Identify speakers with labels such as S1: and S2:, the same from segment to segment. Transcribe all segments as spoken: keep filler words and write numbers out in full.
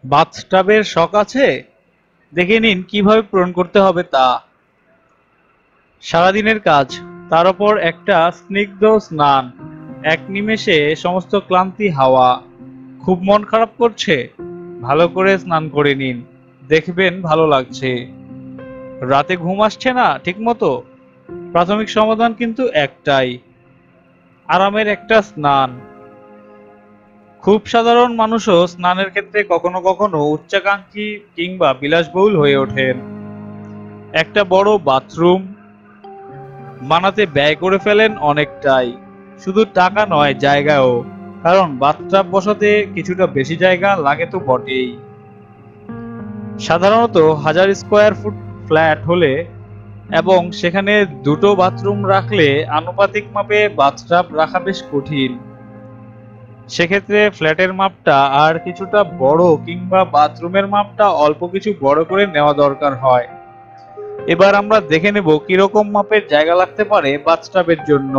S1: বাথটাবের শখ আছে? দেখে নিন কিভাবে পূরণ করতে হবে তা। সারাদিনের কাজ, তার উপর একটা স্নিগ্ধ স্নান, এক নিমেষে সমস্ত ক্লান্তি হাওয়া। খুব মন খারাপ করছে? ভালো করে স্নান করে নিন, দেখবেন ভালো লাগছে। রাতে ঘুম আসছে না ঠিক মতো? প্রাথমিক সমাধান কিন্তু একটাই, আরামের একটা স্নান। খুব সাধারণ মানুষও স্নানের ক্ষেত্রে কখনো কখনো উচ্চাকাঙ্ক্ষী কিংবা বিলাসবহুল হয়ে ওঠেন। একটা বড় বাথরুম বানাতে ব্যয় করে ফেলেন অনেকটাই, শুধু টাকা নয় জায়গাও, কারণ বাথটাব বসাতে কিছুটা বেশি জায়গা লাগে তো বটেই। সাধারণত হাজার স্কোয়ার ফুট ফ্ল্যাট হলে এবং সেখানে দুটো বাথরুম রাখলে আনুপাতিক মাপে বাথটাব রাখা বেশ কঠিন। সেক্ষেত্রে ফ্ল্যাটের মাপটা আর কিছুটা বড় কিংবা বাথরুমের মাপটা অল্প কিছু বড় করে নেওয়া দরকার হয়। এবার আমরা দেখে নেব কিরকম মাপের জায়গা লাগতে পারে বাথটাবের জন্য।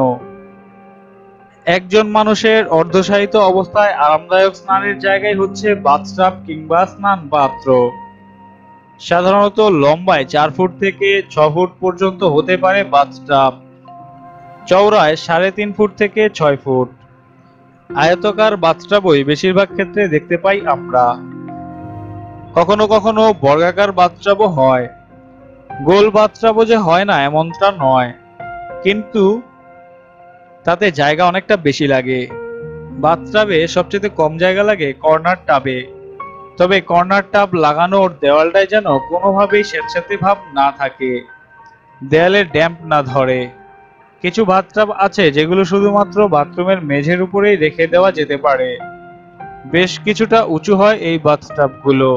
S1: একজন মানুষের অর্ধশায়িত অবস্থায় আরামদায়ক স্নানের জায়গায় হচ্ছে বাথটাব কিংবা স্নান পাত্র। সাধারণত লম্বায় চার ফুট থেকে ছ ফুট পর্যন্ত হতে পারে বাথটাব, চওড়ায় সাড়ে তিন ফুট থেকে ছয় ফুট। আয়তাকার বাথটাবই বেশিরভাগ ক্ষেত্রে দেখতে পাই আমরা। কখনো কখনো বর্গাকার বাথটাবও হয়। গোল বাথটাবও যে হয় না এমনটা নয়, কিন্তু তাতে জায়গা অনেকটা বেশি লাগে। বাথটাবে সবচেয়ে কম জায়গা লাগে কর্নার টাবে। তবে কর্নার টাব লাগানোর দেওয়ালটায় যেন কোনোভাবেই স্যাঁতস্যাঁতে ভাব না থাকে, দেয়ালে ড্যাম্প না ধরে। কিছু বাথটাব আছে যেগুলো শুধুমাত্র বাথরুমের মেঝের উপরেই রেখে দেওয়া যেতে পারে। বেশ কিছুটা উঁচু হয় এই বাথটাবগুলো।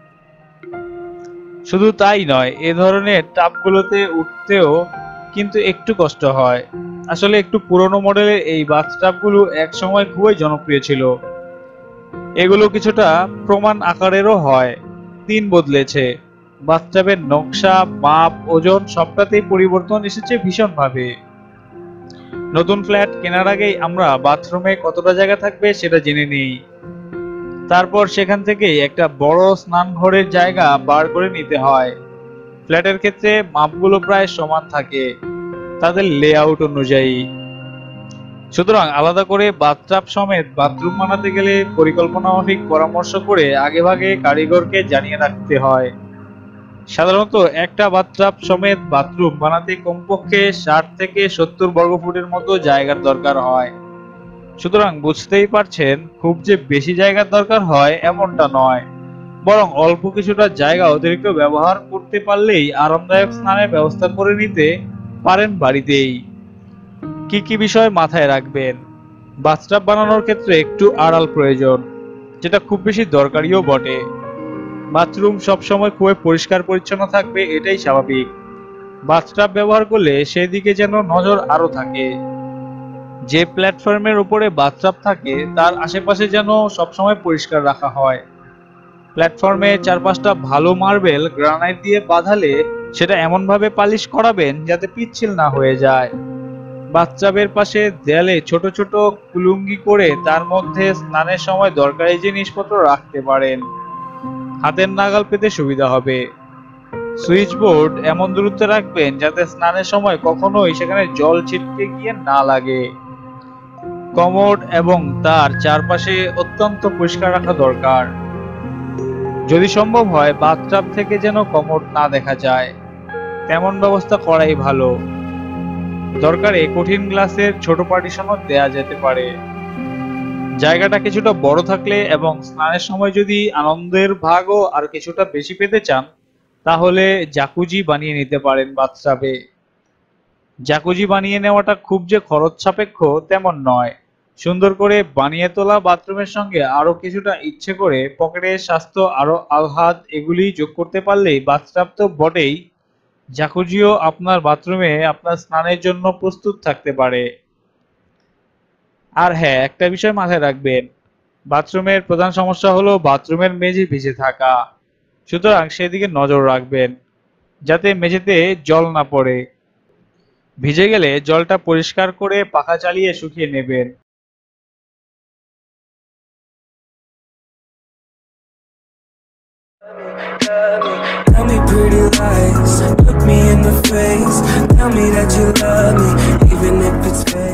S1: শুধু তাই নয়, এ ধরনের টাবগুলোতে উঠতেও কিন্তু একটু কষ্ট হয়। আসলে একটু পুরনো মডেলের এই বাথটাবগুলো এক সময় খুবই জনপ্রিয় ছিল। এগুলো কিছুটা প্রমাণ আকারেরও হয়, দিন বদলেছে। বাথটাবের নকশা, মাপ, ওজন সবটাতেই পরিবর্তন এসেছে ভীষণভাবে। নতুন ফ্ল্যাট কেনার আগেই আমরা বাথরুমে কতটা জায়গা থাকবে সেটা জেনে নিই। তারপর সেখান থেকেই একটা বড় স্নানঘরের জায়গা বার করে নিতে হয়। ফ্ল্যাটের ক্ষেত্রে মাপগুলো প্রায় সমান থাকে তাদের লেআউট অনুযায়ী। সুতরাং আলাদা করে বাথটাব সমেত বাথরুম বানাতে গেলে পরিকল্পনা মাফিক পরামর্শ করে আগেভাগে কারিগরকে জানিয়ে রাখতে হয়। সাধারণত একটা বাথটাব সমেত বাথরুম বানাতে কমপক্ষে ষাট থেকে সত্তর বর্গফুটের মতো জায়গার দরকার হয়। সুতরাং বুঝতেই পারছেন, খুব যে বেশি জায়গার দরকার হয় এমনটা নয়, বরং অল্প কিছুটা জায়গা অতিরিক্ত ব্যবহার করতে পারলেই আরামদায়ক স্নানের ব্যবস্থা করে নিতে পারেন বাড়িতেই। কি কি বিষয় মাথায় রাখবেন? বাথটাব বানানোর ক্ষেত্রে একটু আড়াল প্রয়োজন, যেটা খুব বেশি দরকারিও বটে। বাথরুম সবসময় খুবই পরিষ্কার পরিচ্ছন্ন থাকবে এটাই স্বাভাবিক। বাথটাব ব্যবহার করলে সেদিকে যেন নজর আরো থাকে। যে প্ল্যাটফর্মের উপরে বাথটাব থাকে তার আশেপাশে যেন সবসময় পরিষ্কার রাখা হয়। প্ল্যাটফর্মে চারপাশটা ভালো মার্বেল গ্রানাইট দিয়ে বাঁধালে সেটা এমনভাবে পালিশ করাবেন যাতে পিচ্ছিল না হয়ে যায়। বাথটাবের পাশে দেয়ালে ছোট ছোট কুলুঙ্গি করে তার মধ্যে স্নানের সময় দরকারি জিনিসপত্র রাখতে পারেন, হাতের নাগাল পেতে সুবিধা হবে। সুইচ বোর্ড এমন দূরত্বে রাখবেন যাতে স্নানের সময় কখনোই সেখানে জল ছিটকে গিয়ে না লাগে। কমোড এবং তার চারপাশে অত্যন্ত পরিষ্কার রাখা দরকার। যদি সম্ভব হয় বাথটাব থেকে যেন কমোড না দেখা যায়, তেমন ব্যবস্থা করাই ভালো। দরকারে কঠিন গ্লাসের ছোট পার্টিশনও দেয়া যেতে পারে। জায়গাটা কিছুটা বড় থাকলে এবং স্নানের সময় যদি আনন্দের ভাগও আর কিছুটা বেশি পেতে চান, তাহলে জাকুজি বানিয়ে নিতে পারেন বাথটাবে। জাকুজি বানিয়ে নেওয়াটা খুব যে খরচ সাপেক্ষ তেমন নয়। সুন্দর করে বানিয়ে তোলা বাথরুমের সঙ্গে আরো কিছুটা ইচ্ছে করে পকেটের স্বাস্থ্য আরো আহ্লাদ এগুলি যোগ করতে পারলেই বাথটাব তো বটেই, জাকুজিও আপনার বাথরুমে আপনার স্নানের জন্য প্রস্তুত থাকতে পারে। আর হ্যাঁ, একটা বিষয় মাথায় রাখবেন, বাথরুমের প্রধান সমস্যা হলো বাথরুমের মেঝে ভিজে থাকা। সুতরাং সেদিকে নজর রাখবেন যাতে মেঝেতে জল না পড়ে। ভিজে গেলে জলটা পরিষ্কার করে পাখা চালিয়ে শুকিয়ে নেবেন।
S2: Tell me pretty lies, look me in the face. Tell me that you love me, even if it's fake.